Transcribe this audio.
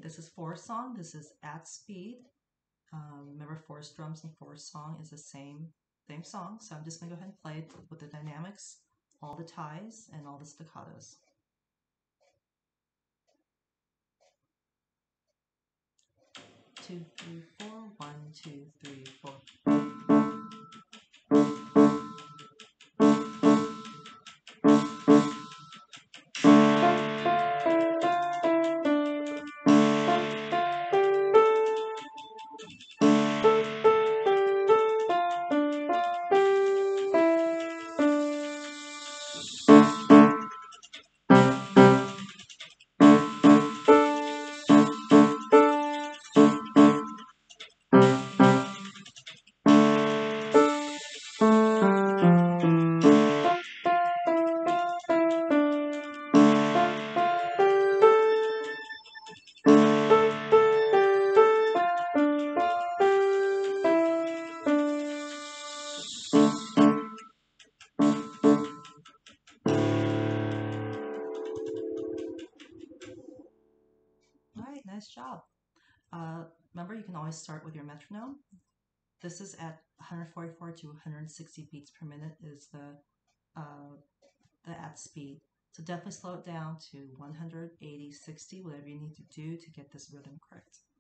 this is fourth song. This is at speed. Remember, fourth drums and fourth song is the same song. So I'm just going to go ahead and play it with the dynamics, all the ties, and all the staccatos. 2, 3, 4. 1, 2, 3, 4. Alright, nice job. Remember, you can always start with your metronome. This is at 144 to 160 beats per minute is the at speed. So definitely slow it down to 180, 60, whatever you need to do to get this rhythm correct.